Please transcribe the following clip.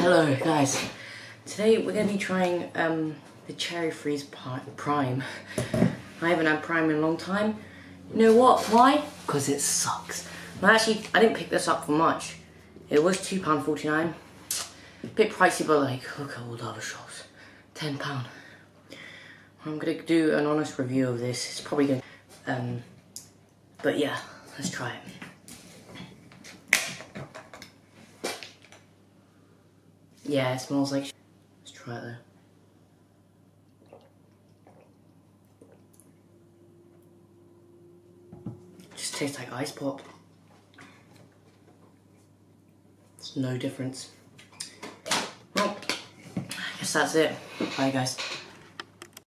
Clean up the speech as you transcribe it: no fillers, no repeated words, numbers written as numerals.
Hello guys, today we're going to be trying the Cherry Freeze Prime. I haven't had Prime in a long time. You know what? Why? Because it sucks. Well, actually, I didn't pick this up for much. It was £2.49. A bit pricey, but like, look at all the other shops. £10. I'm going to do an honest review of this. It's probably going to... but yeah, let's try it. Yeah, it smells like Let's try it though. Just tastes like ice pop. It's no difference. Well, I guess that's it. Bye guys.